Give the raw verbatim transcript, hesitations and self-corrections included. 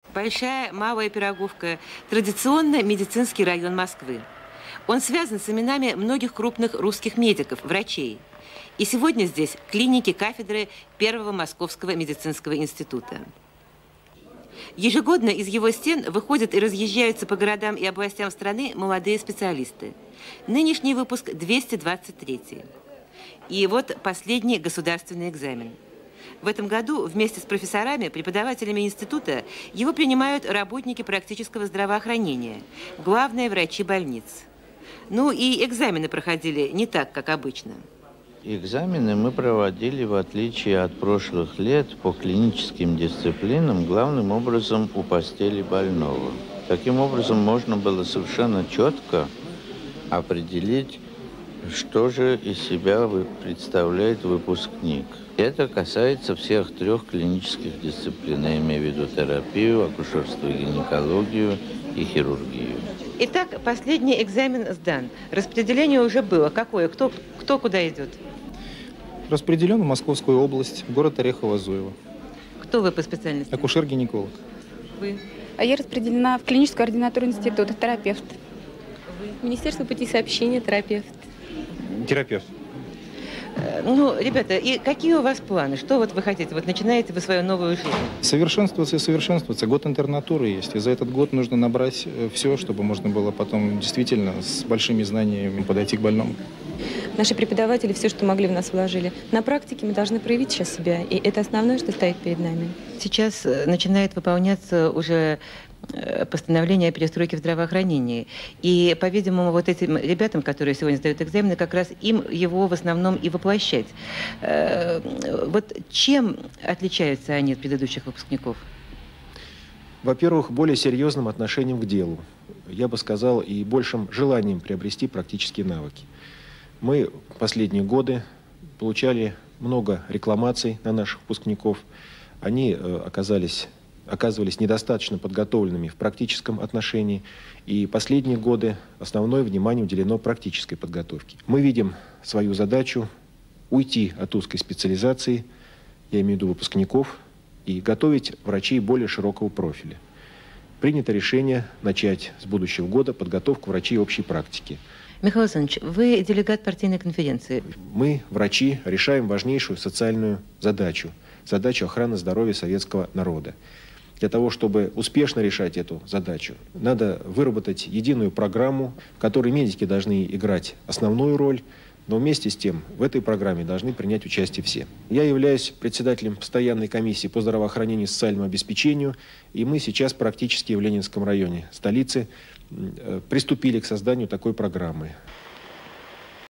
Большая, Малая Пироговка – традиционно медицинский район Москвы. Он связан с именами многих крупных русских медиков, врачей. И сегодня здесь клиники кафедры Первого Московского медицинского института. Ежегодно из его стен выходят и разъезжаются по городам и областям страны молодые специалисты. Нынешний выпуск двести двадцать третий. И вот последний государственный экзамен. В этом году вместе с профессорами, преподавателями института его принимают работники практического здравоохранения, главные врачи больниц. Ну и экзамены проходили не так, как обычно. Экзамены мы проводили, в отличие от прошлых лет, по клиническим дисциплинам, главным образом у постели больного. Таким образом, можно было совершенно четко определить, что же из себя представляет выпускник. Это касается всех трех клинических дисциплин, я имею в виду терапию, акушерство и гинекологию и хирургию. Итак, последний экзамен сдан. Распределение уже было. Какое? Кто, кто куда идет? Распределен в Московскую область, в город Орехово-Зуево. Кто вы по специальности? Акушер-гинеколог. Вы? А я распределена в клиническую ординатуру института, терапевт. Вы? Министерство путей сообщения, терапевт. Терапевт. Ну, ребята, и какие у вас планы? Что вот вы хотите? Вот начинаете вы свою новую жизнь? Совершенствоваться и совершенствоваться. Год интернатуры есть. И за этот год нужно набрать все, чтобы можно было потом действительно с большими знаниями подойти к больному. Наши преподаватели все, что могли, в нас вложили. На практике мы должны проявить сейчас себя. И это основное, что стоит перед нами. Сейчас начинает выполняться уже постановление о перестройке в здравоохранении. И, по-видимому, вот этим ребятам, которые сегодня сдают экзамены, как раз им его в основном и воплощать. Вот чем отличаются они от предыдущих выпускников? Во-первых, более серьезным отношением к делу. Я бы сказал, и большим желанием приобрести практические навыки. Мы в последние годы получали много рекламаций на наших выпускников. Они оказались... оказывались недостаточно подготовленными в практическом отношении. И последние годы основное внимание уделено практической подготовке. Мы видим свою задачу уйти от узкой специализации, я имею в виду выпускников, и готовить врачей более широкого профиля. Принято решение начать с будущего года подготовку врачей общей практики. Михаил Александрович, вы делегат партийной конференции. Мы, врачи, решаем важнейшую социальную задачу, задачу охраны здоровья советского народа. Для того, чтобы успешно решать эту задачу, надо выработать единую программу, в которой медики должны играть основную роль, но вместе с тем в этой программе должны принять участие все. Я являюсь председателем постоянной комиссии по здравоохранению и социальному обеспечению, и мы сейчас практически в Ленинском районе столицы приступили к созданию такой программы.